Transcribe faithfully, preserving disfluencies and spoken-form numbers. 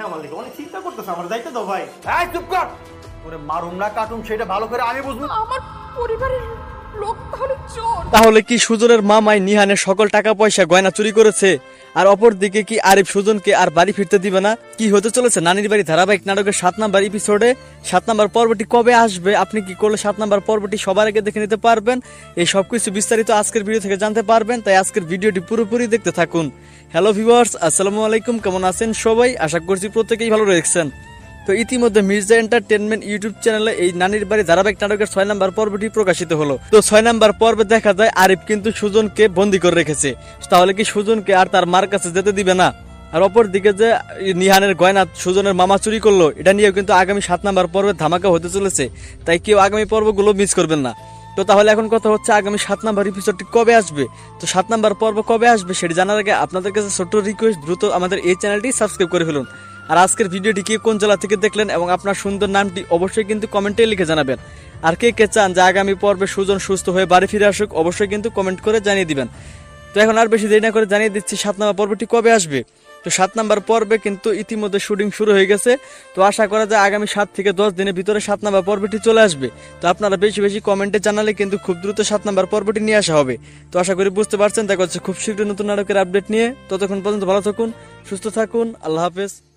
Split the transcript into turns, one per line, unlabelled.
হ্যাঁ মালিক অনেক চিন্তা করতেছে, আমার যাইতে দাও ভাই।
এই চুপ কর, ওরে মারুম না কাটুম সেটা ভালো করে আমি বুঝবো।
আমার পরিবারের লোক তাহলে চোর?
তাহলে কি সুজনের মামাই নিহানের সকল টাকা পয়সা গয়না চুরি করেছে? আর অপর দিকে কি আরিফ সুজনকে আর বাড়ি ফিরতে দিবে না? কি হতে চলেছে নানির বাড়ি ধারাবাহিক নাটকের সাত নাম্বার এপিসোডে? সাত নাম্বার পর্বটি কবে আসবে? আপনি কি করলে সাত নাম্বার পর্বটি সবার আগে দেখে নিতে পারবেন? এই সবকিছু বিস্তারিত আজকের ভিডিও থেকে জানতে পারবেন, তাই আজকের ভিডিওটি পুরোপুরি দেখতে থাকুন। হ্যালো ভিউয়ার্স, আসসালামু আলাইকুম, কেমন আছেন সবাই? আশা করছি প্রত্যেকেই ভালো রয়েছেন। তো ইতিমধ্যে মির্জা এন্টারটেনমেন্ট ইউটিউব চ্যানেলে এই নানির বাড়ি ধারাবাহিক নাটকের ছয় নাম্বার পর্বটি প্রকাশিত হলো। তো ছয় নাম্বার পর্বে দেখা যায় আরিফ কিন্তু সুজনকে বন্দী করে রেখেছে। তাহলে কি সুজনকে আর তার মার কাছে যেতে দিবে না? আর অপর দিকে যে নিহানের গয়না সুজনের মামা চুরি করলো, এটা নিয়েও কিন্তু আগামী সাত নাম্বার পর্বে ধামাকা হতে চলেছে, তাই কেউ আগামী পর্বগুলো মিস করবেন না। তো তাহলে এখন কথা হচ্ছে আগামী সাত নাম্বার এপিসোডটি কবে আসবে? তো সাত নাম্বার পর্ব কবে আসবে সেটি জানার আগে আপনাদের কাছে ছোট্ট রিকোয়েস্ট, দ্রুত আমাদের এই চ্যানেলটি সাবস্ক্রাইব করে ফেলুন। আর আজকের ভিডিওটি কে কোন জেলা থেকে দেখলেন এবং আপনার সুন্দর নামটি অবশ্যই কিন্তু কমেন্টে লিখে জানাবেন। আর কে কে চান যে আগামী পর্বে সুজন সুস্থ হয়ে বাড়ি ফিরে আসুক, অবশ্যই কিন্তু কমেন্ট করে জানিয়ে দিবেন। তো এখন আর বেশি দেরি না করে জানিয়ে দিচ্ছি সাত নাম্বার পর্বটি কবে আসবে। তো সাত নাম্বার পর্বে কিন্তু ইতিমধ্যে শুটিং শুরু হয়ে গেছে। তো আশা করা যায় আগামী সাত থেকে দশ দিনের ভিতরে সাত নাম্বার পর্বটি চলে আসবে। তো আপনারা বেশি বেশি কমেন্টে জানালে কিন্তু খুব দ্রুত সাত নাম্বার পর্বটি নিয়ে আসা হবে। তো আশা করি বুঝতে পারছেন। দেখা হচ্ছে খুব শীঘ্রই নতুন নাটকের আপডেট নিয়ে। ততক্ষণ পর্যন্ত ভালো থাকুন, সুস্থ থাকুন, আল্লাহ হাফেজ।